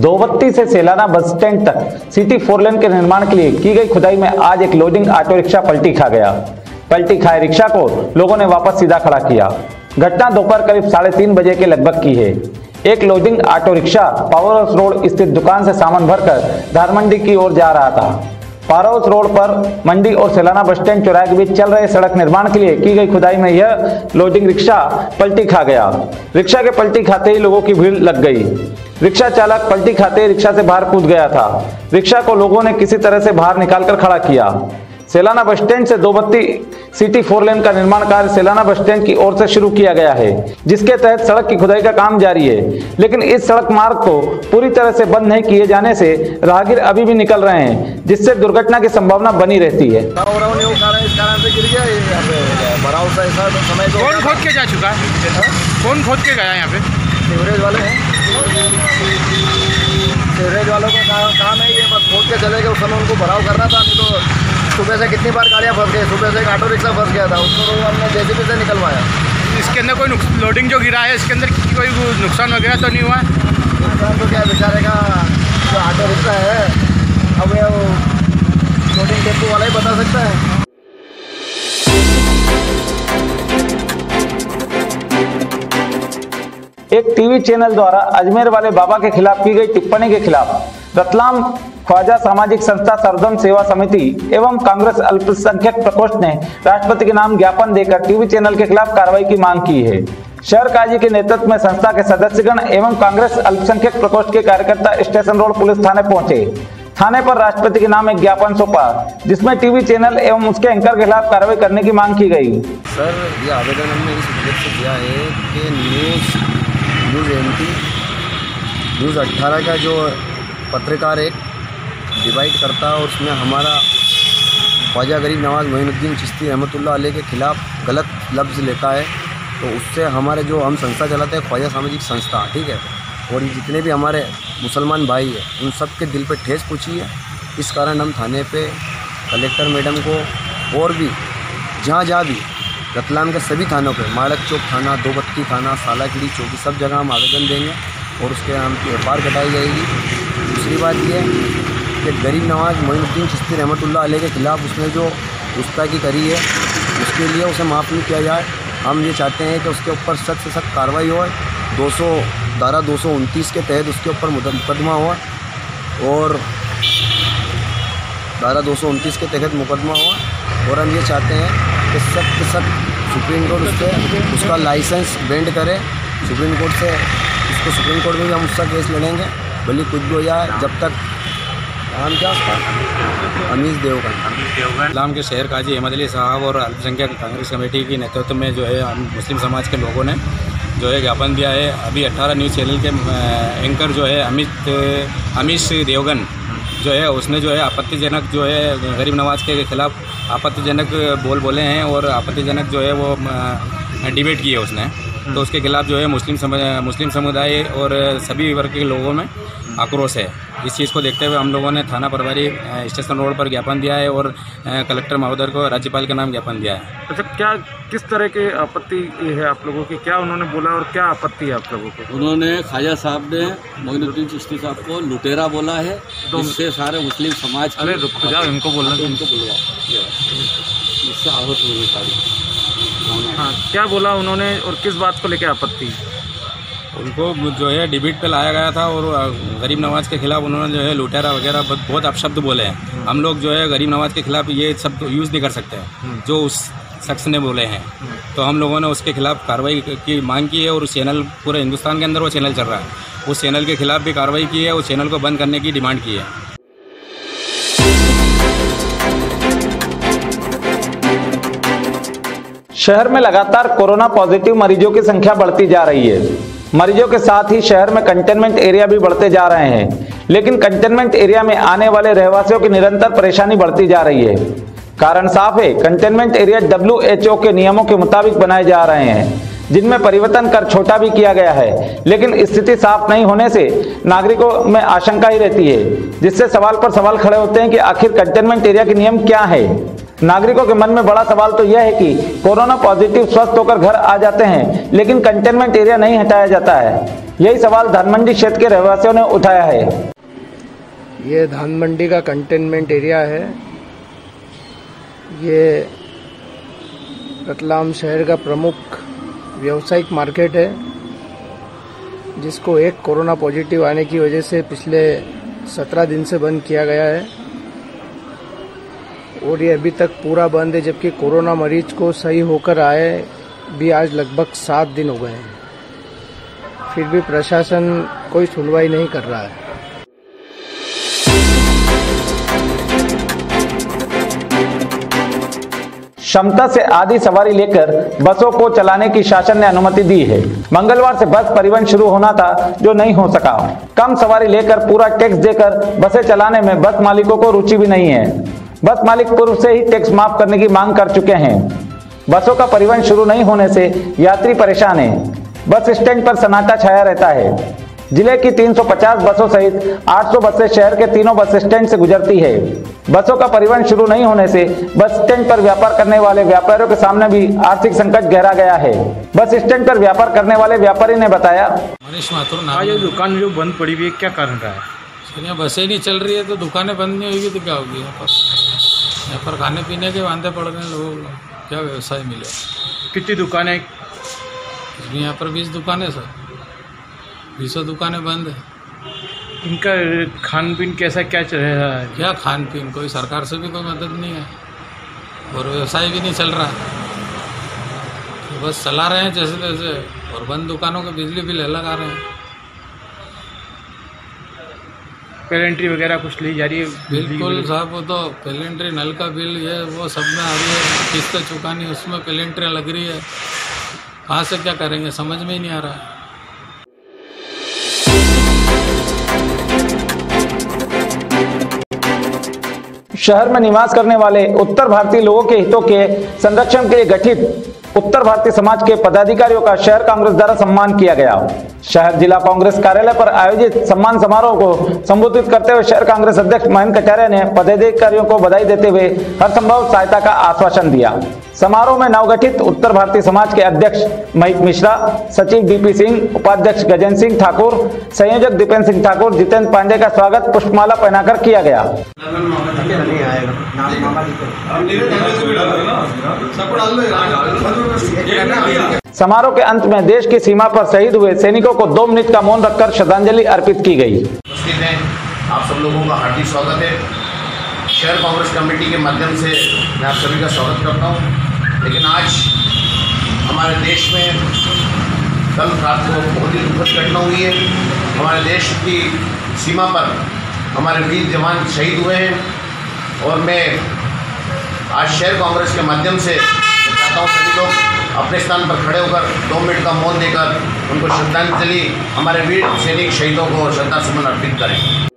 दोबत्ती से सेलाना bus stand तक city 4 लेन के निर्माण के लिए की गई खुदाई में आज एक लोडिंग ऑटो रिक्शा पलटी खा गया। पलटी खाए रिक्शा को लोगों ने वापस सीधा खड़ा किया। घटना दोपहर करीब 3:30 बजे के लगभग की है। एक loading auto rickshaw power house road स्थित दुकान से सामान भरकर धारमंडी की ओर जा रहा था। पावर हाउस रोड पर मंडी और सेलाना बस स्टैंड चौराहे के बीच चल रहे सड़क निर्माण के लिए की गई खुदाई में यह लोडिंग रिक्शा पलटी खा गया। रिक्शा के पलटी खाते ही लोगों की भीड़ लग गई। रिक्शा चालक पलटी खाते ही रिक्शा से बाहर कूद गया था। रिक्शा को लोगों ने किसी तरह से बाहर निकालकर खड़ा किया। सेलाना बस स्टैंड से दोबत्ती सिटी 4 लेन का निर्माण कार्य सेलाना बस स्टैंड की ओर से शुरू किया गया है, जिसके तहत सड़क की खुदाई का काम जारी है। लेकिन इस सड़क मार्ग को पूरी तरह से बंद नहीं किए जाने से राहगीर अभी भी निकल रहे हैं, जिससे दुर्घटना की संभावना बनी रहती है। कौन खोद के जा चुका है? कौन खोद के गया यहाँ पे? सीवरेज वाले हैं। सीवरेज वालों का काम है ये, बस खोद के चले गए। उस समय उनको भराव करना था, नहीं तो सुबह से कितनी बार गाड़ियाँ फंस गई। सुबह से एक ऑटो रिक्शा फंस गया था, उसको तो हमने जेसीबी से निकलवाया। इसके अंदर कोई लोडिंग जो गिरा है, इसके अंदर कोई नुकसान वगैरह तो नहीं हुआ है? नुकसान तो क्या बेचारे का जो ऑटो रिक्शा है, अब वो लोडिंग टेम्पो वाला ही बता सकता है। एक टीवी चैनल द्वारा अजमेर वाले बाबा के खिलाफ की गई टिप्पणी के खिलाफ रतलाम ख्वाजा सामाजिक संस्था सर्वधर्म सेवा समिति एवं कांग्रेस अल्पसंख्यक प्रकोष्ठ ने राष्ट्रपति के नाम ज्ञापन देकर टीवी चैनल के खिलाफ कार्रवाई की मांग की है। शहर काजी के नेतृत्व में संस्था के सदस्यगण एवं कांग्रेस अल्पसंख्यक प्रकोष्ठ के कार्यकर्ता स्टेशन रोड पुलिस थाने पहुंचे। थाने पर राष्ट्रपति के नाम एक ज्ञापन सौंपा, जिसमें टीवी चैनल एवं उसके एंकर के खिलाफ कार्रवाई करने की मांग की गई। सर, ये आवेदन हमने इस उद्देश्य से दिया है कि न्यूज़ 18 का जो पत्रकार एक डिवाइड करता है और उसमें हमारा ख्वाजा गरीब नवाज मोइनुद्दीन चिश्ती रहमतुल्लाह अलैह के खिलाफ गलत लफ्ज़ लेता है, तो उससे हमारे जो हम संस्था चलाते हैं ख्वाजा सामाजिक संस्था, ठीक है, और जितने भी हमारे मुसलमान भाई हैं उन सब के दिल पे ठेस पहुंची है। इस कारण हम थाने पे कलेक्टर मैडम को और भी जहाँ भी रतलाम के सभी थानों पे, माड़क चौक थाना, दोबत्ती थाना, सालाखीड़ी चौकी, सब जगह हम आवेदन देंगे और उसके नाम की एफआईआर कटाई जाएगी। दूसरी बात ये कि गरीब नवाज मोइनुद्दीन चिश्ती रहमतुल्लाह अलैह के खिलाफ़ उसने जो गुस्ताखी करी है, उसके लिए उसे माफ़ नहीं किया जाए। हम ये चाहते हैं कि उसके ऊपर सख्त से सख्त कार्रवाई हो। धारा 229 के तहत उसके ऊपर मुकदमा हुआ और धारा 229 के तहत मुकदमा हुआ। और हम ये चाहते हैं कि सख्त सख्त सुप्रीम कोर्ट उस पर उसका लाइसेंस बेंड करे। सुप्रीम कोर्ट से उसको सुप्रीम कोर्ट में भी हम उसका केस लड़ेंगे, भले कुछ भी हो जाए। जब तक नाम क्या उसका अमीज देवगन इस्लाम के शहर काजी अहमद अली साहब और अल्पसंख्यक कांग्रेस कमेटी के नेतृत्व में जो है हम मुस्लिम समाज के लोगों ने जो है ज्ञापन दिया है। अभी 18 न्यूज़ चैनल के एंकर जो है अमीश देवगन जो है उसने जो है आपत्तिजनक जो है गरीब नवाज के खिलाफ आपत्तिजनक बोले हैं और आपत्तिजनक जो है वो डिबेट की है उसने, तो उसके खिलाफ जो है मुस्लिम समुदाय और सभी वर्ग के लोगों में आक्रोश है। इस चीज़ को देखते हुए हम लोगों ने थाना प्रभारी स्टेशन रोड पर ज्ञापन दिया है और कलेक्टर महोदय को राज्यपाल के नाम ज्ञापन दिया है। अच्छा, क्या किस तरह के आपत्ति है आप लोगों की? क्या उन्होंने बोला और क्या आपत्ति है आप लोगों को? उन्होंने ख्वाजा साहब ने मोइनुद्दीन चिश्ती साहब को लुटेरा बोला है, जिससे सारे मुस्लिम समाज अरे रुक जाओ, इनको बोलना तो इनको बुलवा इससे आहत हुई सारी। हाँ, क्या बोला उन्होंने और किस बात को लेकर आपत्ति? उनको जो है डिबेट पे लाया गया था और गरीब नवाज के खिलाफ उन्होंने जो है लुटेरा वगैरह बहुत अपशब्द बोले हैं। हम लोग जो है गरीब नवाज के खिलाफ ये शब्द यूज़ नहीं कर सकते हैं जो उस शख्स ने बोले हैं, तो हम लोगों ने उसके खिलाफ कार्रवाई की मांग की है और उस चैनल पूरे हिंदुस्तान के अंदर वो चैनल चल रहा है, उस चैनल के खिलाफ भी कार्रवाई की है, उस चैनल को बंद करने की डिमांड की है। शहर में लगातार कोरोना पॉजिटिव मरीजों की संख्या बढ़ती जा रही है। मरीजों के साथ ही शहर में कंटेनमेंट एरिया भी बढ़ते जा रहे हैं, लेकिन कंटेनमेंट एरिया में आने वाले रहवासियों की निरंतर परेशानी बढ़ती जा रही है। कारण साफ है, कंटेनमेंट एरिया WHO के नियमों के मुताबिक बनाए जा रहे हैं, जिनमें परिवर्तन कर छोटा भी किया गया है, लेकिन स्थिति साफ नहीं होने से नागरिकों में आशंका ही रहती है, जिससे सवाल पर सवाल खड़े होते हैं कि आखिर कंटेनमेंट एरिया के नियम क्या है। नागरिकों के मन में बड़ा सवाल तो यह है कि कोरोना पॉजिटिव स्वस्थ होकर घर आ जाते हैं, लेकिन कंटेनमेंट एरिया नहीं हटाया जाता है। यही सवाल धानमंडी क्षेत्र के रहवासियों ने उठाया है। ये धानमंडी का कंटेनमेंट एरिया है। ये रतलाम शहर का प्रमुख व्यावसायिक मार्केट है, जिसको एक कोरोना पॉजिटिव आने की वजह से पिछले 17 दिन से बंद किया गया है और ये अभी तक पूरा बंद है, जबकि कोरोना मरीज को सही होकर आए भी आज लगभग 7 दिन हो गए हैं। फिर भी प्रशासन कोई सुनवाई नहीं कर रहा है। क्षमता से आधी सवारी लेकर बसों को चलाने की शासन ने अनुमति दी है। मंगलवार से बस परिवहन शुरू होना था, जो नहीं हो सका। कम सवारी लेकर पूरा टैक्स देकर बसें चलाने में बस मालिकों को रुचि भी नहीं है। बस मालिक पूर्व से ही टैक्स माफ करने की मांग कर चुके हैं। बसों का परिवहन शुरू नहीं होने से यात्री परेशान हैं। बस स्टैंड पर सन्नाटा छाया रहता है। जिले की 350 बसों सहित 800 बसें शहर के तीनों बस स्टैंड से गुजरती है। बसों का परिवहन शुरू नहीं होने से बस स्टैंड पर व्यापार करने वाले व्यापारियों के सामने भी आर्थिक संकट गहरा गया है। बस स्टैंड पर व्यापार करने वाले व्यापारी ने बताया, मनीष माथुर आज ये दुकान जो बंद पड़ी हुई है, क्या कारण रहा है? यहाँ बसें नहीं चल रही है तो दुकानें बंद नहीं होगी तो क्या होगी? यहाँ पर खाने पीने के वांदे पड़ रहे हैं लोगों को, क्या व्यवसाय मिलेगा? कितनी दुकानें? यहाँ पर 20 दुकानें सर, 20 दुकानें बंद है। इनका खान पीन कैसा क्या चल रहा है? क्या खान पीन, कोई सरकार से भी कोई मदद नहीं है और व्यवसाय भी नहीं चल रहा है, तो बस चला रहे हैं जैसे तैसे और बंद दुकानों के बिजली बिल अलग आ रहे हैं। पेलेंट्री वगैरह कुछ ली जा रही है? बिल्कुल साहब, वो तो पेलेंट्री नल का बिल ये वो सब में आ रही है, किस्त चुकानी उसमें पेलेंट्री लग रही है। कहाँ से क्या करेंगे, समझ में ही नहीं आ रहा है। शहर में निवास करने वाले उत्तर भारतीय लोगों के हितों के संरक्षण के लिए गठित उत्तर भारतीय समाज के पदाधिकारियों का शहर कांग्रेस द्वारा सम्मान किया गया। शहर जिला कांग्रेस कार्यालय पर आयोजित सम्मान समारोह को संबोधित करते हुए शहर कांग्रेस अध्यक्ष महेंद्र कचारिया ने पदाधिकारियों को बधाई देते हुए हर संभव सहायता का आश्वासन दिया। समारोह में नवगठित उत्तर भारतीय समाज के अध्यक्ष महिक मिश्रा, सचिव डीपी सिंह, उपाध्यक्ष गजेंद्र सिंह ठाकुर, संयोजक दीपेंद्र सिंह ठाकुर, जितेंद्र पांडे का स्वागत पुष्पमाला पहनाकर किया गया। समारोह के अंत में देश की सीमा पर शहीद हुए सैनिकों को 2 मिनट का मौन रखकर श्रद्धांजलि अर्पित की गई। आप सब लोगों का हार्दिक स्वागत है। शहर कांग्रेस कमेटी के माध्यम से मैं आप सभी का स्वागत करता हूं। लेकिन आज हमारे देश में कल रात को बहुत ही दुखद घटना हुई है। हमारे देश की सीमा पर हमारे वीर जवान शहीद हुए हैं और मैं आज शहर कांग्रेस के माध्यम से चाहता हूँ सभी लोग अपने स्थान पर खड़े होकर 2 मिनट का मौन देकर उनको श्रद्धांजलि, हमारे वीर सैनिक शहीदों को श्रद्धासुमन अर्पित करें।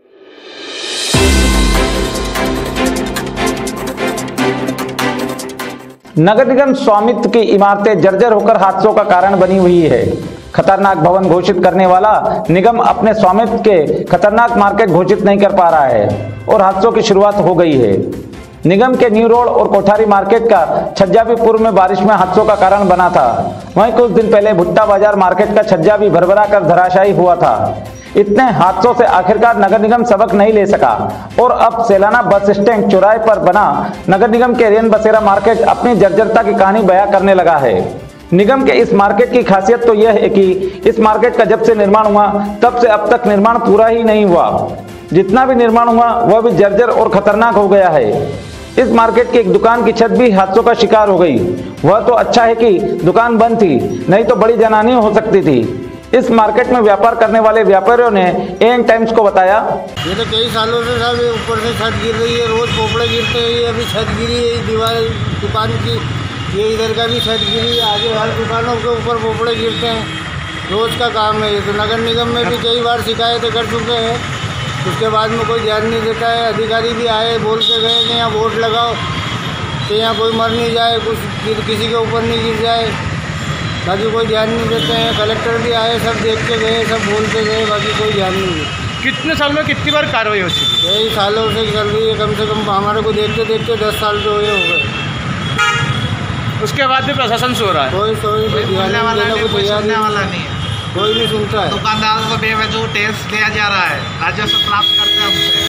नगर निगम स्वामित्व की इमारतें जर्जर होकर हादसों का कारण बनी हुई है। खतरनाक भवन घोषित करने वाला निगम अपने स्वामित्व के खतरनाक मार्केट घोषित नहीं कर पा रहा है और हादसों की शुरुआत हो गई है। निगम के न्यू रोड और कोठारी मार्केट का छज्जा भी पूर्व में बारिश में हादसों का कारण बना था। वहीं कुछ दिन पहले भुट्टा बाजार मार्केट का छज्जा भी भरभरा कर धराशायी हुआ था। इतने हादसों से आखिरकार नगर निगम सबक नहीं ले सका और अब सेलाना बस स्टैंड चौराहे पर बना नगर निगम के रेन बसेरा मार्केट अपनी जर्जरता की कहानी बयां करने लगा है। निगम के इस मार्केट की खासियत तो यह है कि इस मार्केट का जब से निर्माण हुआ तब से अब तक निर्माण पूरा ही नहीं हुआ। जितना भी निर्माण हुआ वह भी जर्जर और खतरनाक हो गया है। इस मार्केट की एक दुकान की छत भी हादसों का शिकार हो गई। वह तो अच्छा है कि दुकान बंद थी, नहीं तो बड़ी जानहानि हो सकती थी। इस मार्केट में व्यापार करने वाले व्यापारियों ने एएन टाइम्स को बताया, ये तो कई सालों से साहब ऊपर से छत गिर रही है, रोज पोपड़े गिरते हैं। ये अभी छत गिरी है दीवार दुकान की, ये इधर का भी छत गिरी है, आगे हर दुकानों के ऊपर पोपड़े गिरते हैं। रोज का काम है ये। तो नगर निगम में भी कई बार शिकायतें कर चुके हैं, उसके बाद में कोई ध्यान नहीं देता है। अधिकारी भी आए, बोल के गए कि यहाँ वोट लगाओ कि यहाँ कोई मर नहीं जाए, कुछ किसी के ऊपर नहीं गिर जाए, बाकी कोई ध्यान नहीं देते हैं। कलेक्टर भी आए, सब देख के गए, सब बोल के गए, बाकी कोई ध्यान नहीं देता। कितने साल में कितनी बार कार्रवाई हो चुकी है? यही सालों से चल रही है, कम से कम हमारे को देखते देखते 10 साल तो ये हो गए। उसके बाद भी प्रशासन सो रहा है। कोई ध्यान देने को तैयार नहीं, कोई नहीं सुनता है। दुकानदारों को बेवजह टैक्स लिया जा रहा है, राजस्व प्राप्त करते हैं हमसे।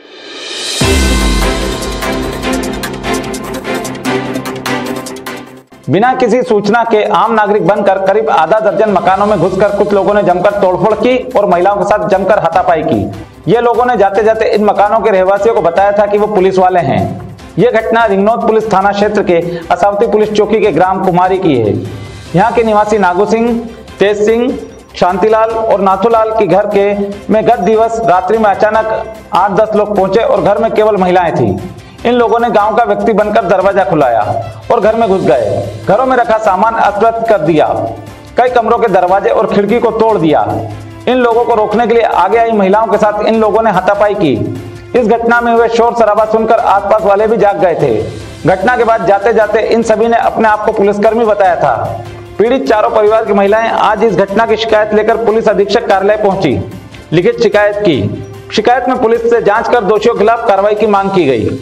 बिना किसी सूचना के आम नागरिक बनकर करीब आधा दर्जन मकानों में घुसकर कुछ लोगों ने जमकर तोड़फोड़ की और महिलाओं के साथ जमकर हाथापाई की। ये लोगों ने जाते जाते इन मकानों के रहवासियों को बताया था कि वो पुलिस वाले हैं। ये घटना रिंगनौद पुलिस थाना क्षेत्र के असावती पुलिस चौकी के ग्राम कुमारी की है। यहाँ के निवासी नागू सिंह, तेज सिंह, शांतिलाल और नाथूलाल के घर के में गत दिवस रात्रि में अचानक 8-10 लोग पहुंचे और घर में केवल महिलाएं थी। इन लोगों ने गांव का व्यक्ति बनकर दरवाजा खुलाया और घर में घुस गए। घरों में रखा सामान अस्त कर दिया, कई कमरों के दरवाजे और खिड़की को तोड़ दिया। इन लोगों को रोकने के लिए आगे आई महिलाओं के साथ इन लोगों ने हाथापाई की। इस घटना में हुए शोर शराबा सुनकर आसपास वाले भी जाग गए थे। घटना के बाद जाते जाते इन सभी ने अपने आप को पुलिसकर्मी बताया था। पीड़ित चारों परिवार की महिलाएं आज इस घटना की शिकायत लेकर पुलिस अधीक्षक कार्यालय पहुंची। लिखित शिकायत की। शिकायत में पुलिस से जांच कर दोषियों के खिलाफ कार्रवाई की मांग की गई।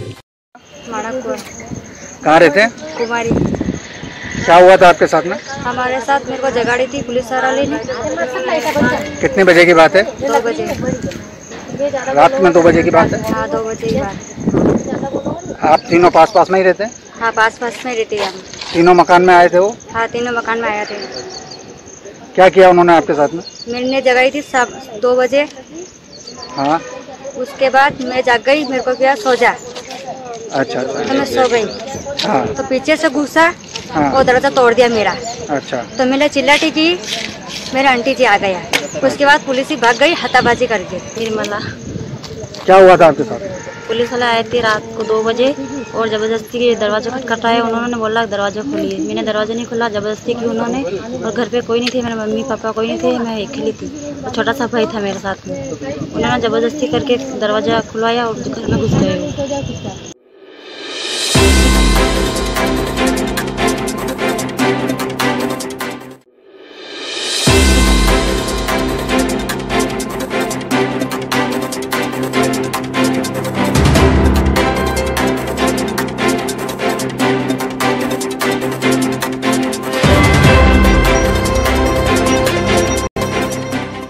कहाँ रहते हैं? कुमारी। क्या हुआ था आपके साथ में? हमारे साथ मेरे को जगाड़ी थी पुलिस वाले ने। कितने बजे की बात है? 2 बजे। रात में 2 बजे की बात है? हाँ, 2 बजे की बात। आप तीनों पास पास में ही रहते हैं? हाँ, पास पास में रहते हैं हम। तीनों मकान में आए थे वो? हाँ, तीनों मकान में आए थे। क्या किया उन्होंने आपके साथ में? मैंने जगाई थी 2 बजे। हाँ। उसके बाद मैं जाग गई, मेरे को क्या सो जा। अच्छा। तो मैं सो गई। हाँ। तो पीछे से घुसा। हाँ। और दरवाजा तोड़ दिया मेरा। अच्छा। तो मैंने चिल्लाटी की, मेरा आंटी जी आ गया। उसके बाद पुलिस ही भाग गई हाथाबाजी करके। निर्मला। क्या हुआ था आपके साथ? पुलिस वाले आए थे रात को 2 बजे और ज़बरदस्ती दरवाजा खटखटाया। उन्होंने बोला दरवाजा खोलिए। मैंने दरवाजा नहीं खोला, ज़बरदस्ती की उन्होंने। और घर पे कोई नहीं थे, मेरे मम्मी पापा कोई नहीं थे, मैं अकेली थी और छोटा सा भाई था मेरे साथ में। उन्होंने ज़बरदस्ती करके दरवाज़ा खुलवाया और घर में घुस गए।